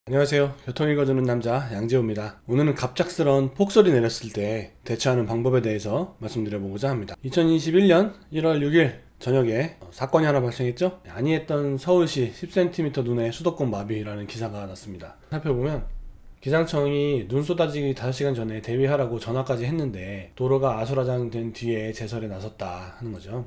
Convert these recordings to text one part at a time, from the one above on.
안녕하세요. 교통 읽어주는 남자 양재호입니다. 오늘은 갑작스러운 폭설이 내렸을 때 대처하는 방법에 대해서 말씀드려보고자 합니다. 2021년 1월 6일 저녁에 사건이 하나 발생했죠. 안이했던 서울시 10cm 눈의 수도권 마비라는 기사가 났습니다. 살펴보면 기상청이 눈 쏟아지기 5시간 전에 대비하라고 전화까지 했는데 도로가 아수라장된 뒤에 제설에 나섰다 하는 거죠.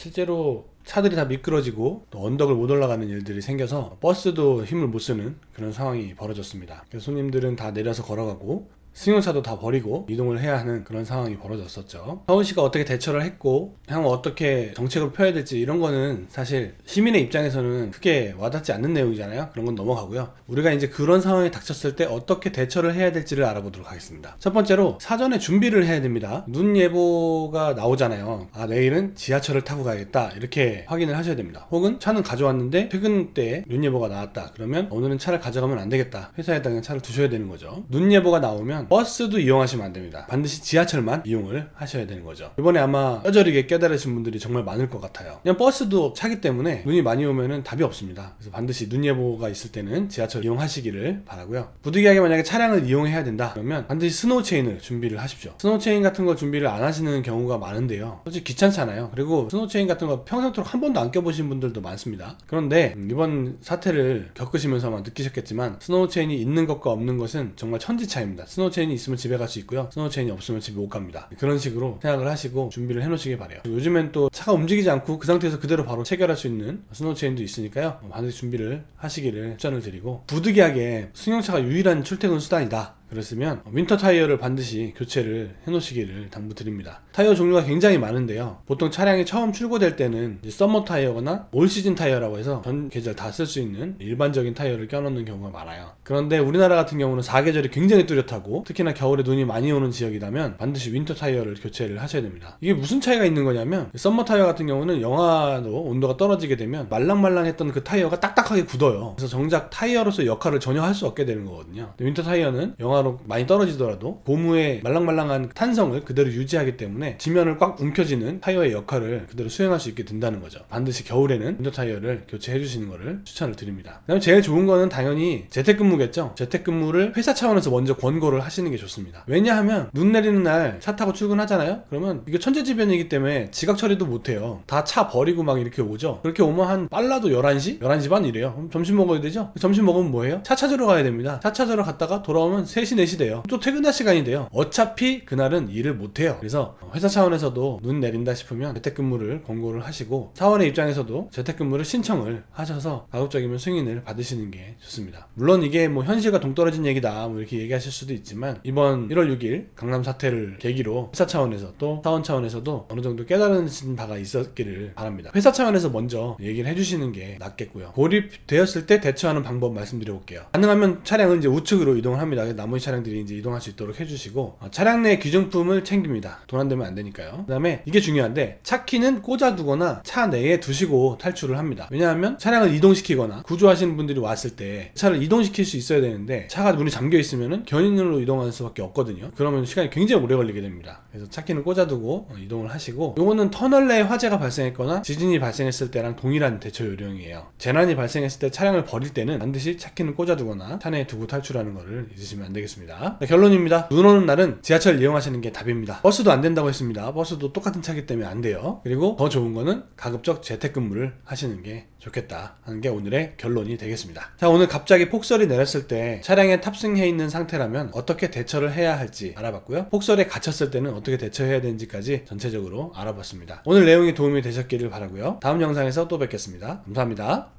실제로 차들이 다 미끄러지고 또 언덕을 못 올라가는 일들이 생겨서 버스도 힘을 못 쓰는 그런 상황이 벌어졌습니다. 그래서 손님들은 다 내려서 걸어가고 승용차도 다 버리고 이동을 해야 하는 그런 상황이 벌어졌었죠. 서울시가 어떻게 대처를 했고 향후 어떻게 정책을 펴야 될지 이런 거는 사실 시민의 입장에서는 크게 와닿지 않는 내용이잖아요. 그런 건 넘어가고요. 우리가 이제 그런 상황에 닥쳤을 때 어떻게 대처를 해야 될지를 알아보도록 하겠습니다. 첫 번째로 사전에 준비를 해야 됩니다. 눈 예보가 나오잖아요. 내일은 지하철을 타고 가야겠다 이렇게 확인을 하셔야 됩니다. 혹은 차는 가져왔는데 퇴근 때 눈 예보가 나왔다 그러면 오늘은 차를 가져가면 안 되겠다, 회사에다 그냥 차를 두셔야 되는 거죠. 눈 예보가 나오면 버스도 이용하시면 안 됩니다. 반드시 지하철만 이용을 하셔야 되는 거죠. 이번에 아마 뼈저리게 깨달으신 분들이 정말 많을 것 같아요. 그냥 버스도 차기 때문에 눈이 많이 오면은 답이 없습니다. 그래서 반드시 눈 예보가 있을 때는 지하철 이용하시기를 바라고요. 부득이하게 만약에 차량을 이용해야 된다 그러면 반드시 스노우 체인을 준비를 하십시오. 스노우 체인 같은 거 준비를 안 하시는 경우가 많은데요, 솔직히 귀찮잖아요. 그리고 스노우 체인 같은 거 평생토록 한 번도 안 껴보신 분들도 많습니다. 그런데 이번 사태를 겪으시면서 아마 느끼셨겠지만 스노우 체인이 있는 것과 없는 것은 정말 천지 차이입니다. 스노우 체인이 있으면 집에 갈 수 있고요, 스노우 체인이 없으면 집에 못 갑니다. 그런 식으로 생각을 하시고 준비를 해놓으시길 바래요. 요즘엔 또 차가 움직이지 않고 그 상태에서 그대로 바로 체결할 수 있는 스노우 체인도 있으니까요, 반드시 준비를 하시기를 추천을 드리고, 부득이하게 승용차가 유일한 출퇴근 수단이다 그랬으면 윈터 타이어를 반드시 교체를 해놓으시기를 당부드립니다. 타이어 종류가 굉장히 많은데요, 보통 차량이 처음 출고될 때는 서머 타이어거나 올 시즌 타이어라고 해서 전 계절 다 쓸 수 있는 일반적인 타이어를 껴놓는 경우가 많아요. 그런데 우리나라 같은 경우는 4계절이 굉장히 뚜렷하고 특히나 겨울에 눈이 많이 오는 지역이라면 반드시 윈터 타이어를 교체를 하셔야 됩니다. 이게 무슨 차이가 있는 거냐면, 서머 타이어 같은 경우는 영하도 온도가 떨어지게 되면 말랑말랑했던 그 타이어가 딱딱하게 굳어요. 그래서 정작 타이어로서 역할을 전혀 할 수 없게 되는 거거든요. 윈터 타이어는 영하로 많이 떨어지더라도 고무의 말랑말랑한 탄성을 그대로 유지하기 때문에 지면을 꽉 움켜쥐는 타이어의 역할을 그대로 수행할 수 있게 된다는 거죠. 반드시 겨울에는 윈터 타이어를 교체해 주시는 것을 추천을 드립니다. 그다음에 제일 좋은 거는 당연히 재택근무겠죠. 재택근무를 회사 차원에서 먼저 권고를 하시는 게 좋습니다. 왜냐하면 눈 내리는 날 차 타고 출근하잖아요. 그러면 이게 천재지변이기 때문에 지각 처리도 못해요. 다 차 버리고 막 이렇게 오죠. 그렇게 오면 한 빨라도 11시? 11시 반 이래요. 그럼 점심 먹어야 되죠? 점심 먹으면 뭐해요? 차 찾으러 가야 됩니다. 차 찾으러 갔다가 돌아오면 3시 4시 돼요. 또 퇴근할 시간이 돼요. 어차피 그날은 일을 못해요. 그래서 회사 차원에서도 눈 내린다 싶으면 재택근무를 권고를 하시고, 사원의 입장에서도 재택근무를 신청을 하셔서 가급적이면 승인을 받으시는 게 좋습니다. 물론 이게 뭐 현실과 동떨어진 얘기다 뭐 이렇게 얘기하실 수도 있지만, 이번 1월 6일 강남 사태를 계기로 회사 차원에서 또 사원 차원에서도 어느 정도 깨달으신 바가 있었기를 바랍니다. 회사 차원에서 먼저 얘기를 해주시는 게 낫겠고요. 고립되었을 때 대처하는 방법 말씀드려볼게요. 가능하면 차량은 이제 우측으로 이동을 합니다. 나머지 차량들이 이제 이동할 수 있도록 해주시고, 차량 내 귀중품을 챙깁니다. 돈 안 되면 안 되니까요. 그 다음에 이게 중요한데, 차키는 꽂아두거나 차 내에 두시고 탈출을 합니다. 왜냐하면 차량을 이동시키거나 구조하시는 분들이 왔을 때 차를 이동시킬 수 있어야 되는데 차가 문이 잠겨 있으면 견인으로 이동할 수밖에 없거든요. 그러면 시간이 굉장히 오래 걸리게 됩니다. 그래서 차키는 꽂아두고 이동을 하시고, 요거는 터널 내에 화재가 발생했거나 지진이 발생했을 때랑 동일한 대처 요령이에요. 재난이 발생했을 때 차량을 버릴 때는 반드시 차키는 꽂아두거나 차 내에 두고 탈출하는 거를 잊으시면 안 되겠습니다. 결론입니다. 눈 오는 날은 지하철 이용하시는 게 답입니다. 버스도 안 된다고 했습니다. 버스도 똑같은 차기 때문에 안 돼요. 그리고 더 좋은 거는 가급적 재택근무를 하시는 게 좋겠다 하는 게 오늘의 결론이 되겠습니다. 자, 오늘 갑자기 폭설이 내렸을 때 차량에 탑승해 있는 상태라면 어떻게 대처를 해야 할지 알아봤고요. 폭설에 갇혔을 때는 어떻게 대처해야 되는지까지 전체적으로 알아봤습니다. 오늘 내용이 도움이 되셨기를 바라고요. 다음 영상에서 또 뵙겠습니다. 감사합니다.